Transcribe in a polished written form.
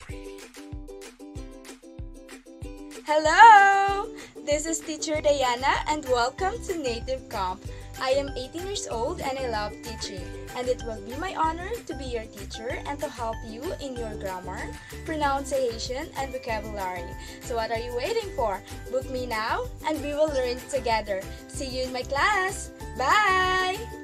Hello! This is Teacher Dyanna and welcome to Native Camp. I am 18 years old and I love teaching, and it will be my honor to be your teacher and to help you in your grammar, pronunciation, and vocabulary. So what are you waiting for? Book me now and we will learn together. See you in my class. Bye!